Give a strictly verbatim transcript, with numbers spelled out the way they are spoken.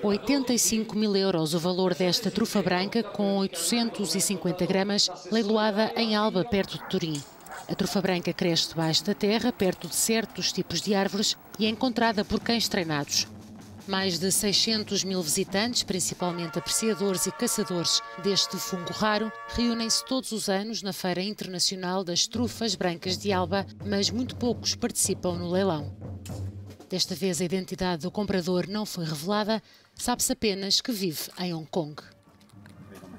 oitenta e cinco mil euros o valor desta trufa branca com oitocentos e cinquenta gramas, leiloada em Alba, perto de Turim. A trufa branca cresce debaixo da terra, perto de certos tipos de árvores, e é encontrada por cães treinados. Mais de seiscentos mil visitantes, principalmente apreciadores e caçadores deste fungo raro, reúnem-se todos os anos na Feira Internacional das Trufas Brancas de Alba, mas muito poucos participam no leilão. Desta vez a identidade do comprador não foi revelada, sabe-se apenas que vive em Hong Kong.